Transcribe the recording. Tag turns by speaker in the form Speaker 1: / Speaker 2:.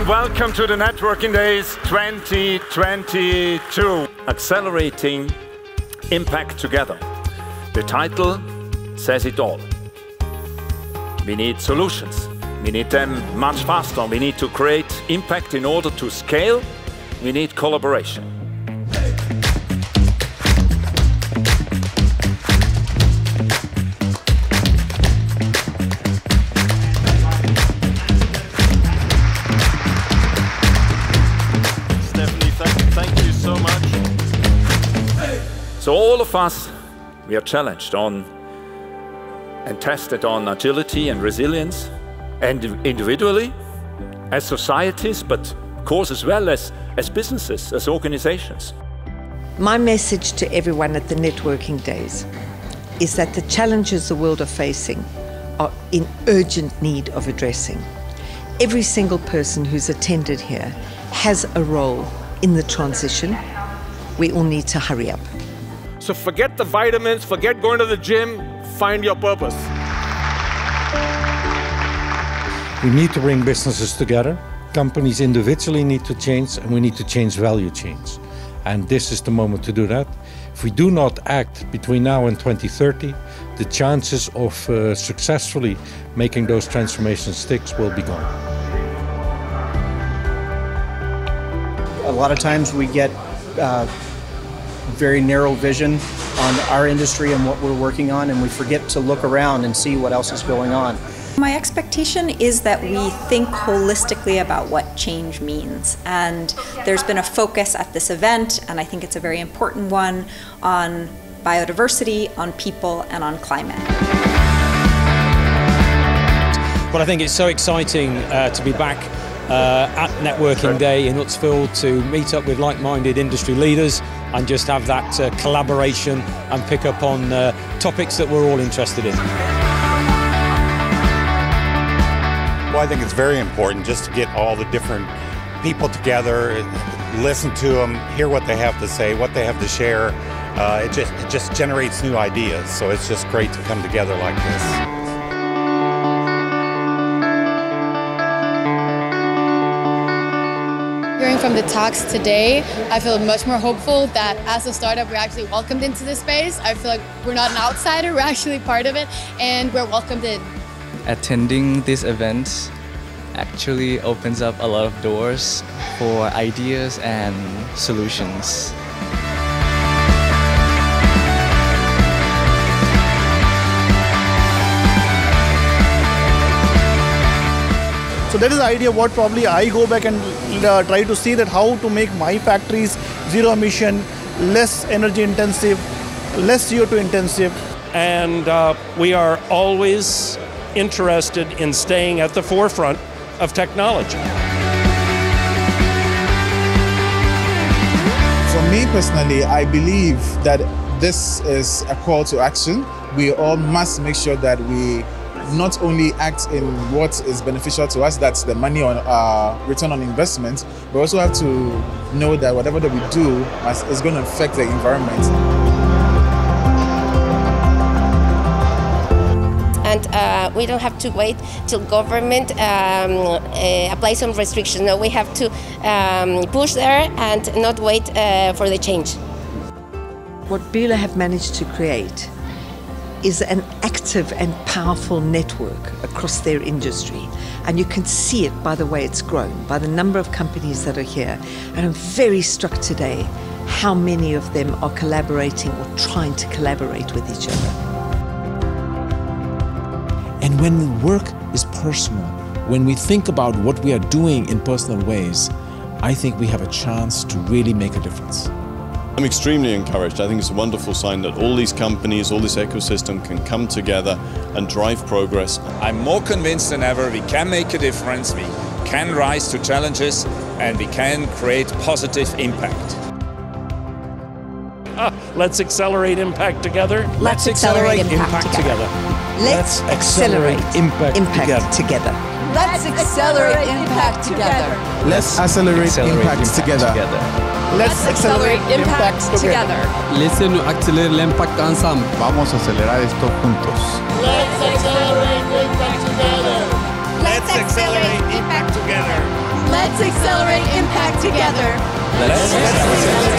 Speaker 1: and welcome to the Networking Days 2022. Accelerating Impact Together. The title says it all. We need solutions. We need them much faster. We need to create impact in order to scale. We need collaboration.
Speaker 2: Thank you so much.
Speaker 1: So all of us, we are challenged on and tested on agility and resilience, and individually, as societies, but of course as well as businesses, as organizations.
Speaker 3: My message to everyone at the Networking Days is that the challenges the world are facing are in urgent need of addressing. Every single person who's attended here has a role in the transition. We all need to hurry up.
Speaker 2: So forget the vitamins, forget going to the gym, find your purpose.
Speaker 4: We need to bring businesses together. Companies individually need to change, and we need to change value chains. And this is the moment to do that. If we do not act between now and 2030, the chances of successfully making those transformations stick will be gone.
Speaker 5: A lot of times we get very narrow vision on our industry and what we're working on, and we forget to look around and see what else is going on.
Speaker 6: My expectation is that we think holistically about what change means, and there's been a focus at this event, and I think it's a very important one, on biodiversity, on people, and on climate.
Speaker 7: Well, I think it's so exciting to be back at Networking Day in Utzville to meet up with like-minded industry leaders and just have that collaboration and pick up on topics that we're all interested in.
Speaker 8: Well, I think it's very important just to get all the different people together, listen to them, hear what they have to say, what they have to share. It just generates new ideas, so it's just great to come together like this.
Speaker 9: Hearing from the talks today, I feel much more hopeful that as a startup we're actually welcomed into this space. I feel like we're not an outsider, we're actually part of it, and we're welcomed in.
Speaker 10: Attending this event actually opens up a lot of doors for ideas and solutions.
Speaker 11: So that is the idea what probably I go back and try to see that how to make my factories zero emission, less energy intensive, less CO2 intensive.
Speaker 2: And we are always interested in staying at the forefront of technology.
Speaker 12: For me personally, I believe that this is a call to action. We all must make sure that we not only act in what is beneficial to us, that's the money on return on investment, but also have to know that whatever that we do is going to affect the environment.
Speaker 13: And we don't have to wait till government applies some restrictions. No, we have to push there and not wait for the change.
Speaker 3: What Bühler have managed to create is an active and powerful network across their industry. And you can see it by the way it's grown, by the number of companies that are here. And I'm very struck today how many of them are collaborating or trying to collaborate with each other.
Speaker 14: And when work is personal, when we think about what we are doing in personal ways, I think we have a chance to really make a difference.
Speaker 15: I'm extremely encouraged. I think it's a wonderful sign that all these companies, all this ecosystem can come together and drive progress.
Speaker 16: I'm more convinced than ever we can make a difference, we can rise to challenges, and we can create positive impact.
Speaker 2: Let's accelerate impact together.
Speaker 3: Let's accelerate impact together. Let's accelerate impact together.
Speaker 17: Let's accelerate impact together.
Speaker 12: Let's accelerate impact together.
Speaker 17: Let's accelerate impact together.
Speaker 18: Let's accelerate l'impact ensemble.
Speaker 12: Vamos a acelerar esto juntos.
Speaker 17: Let's accelerate impact together.
Speaker 16: Let's accelerate impact together.
Speaker 17: Let's accelerate impact together.
Speaker 10: Let's accelerate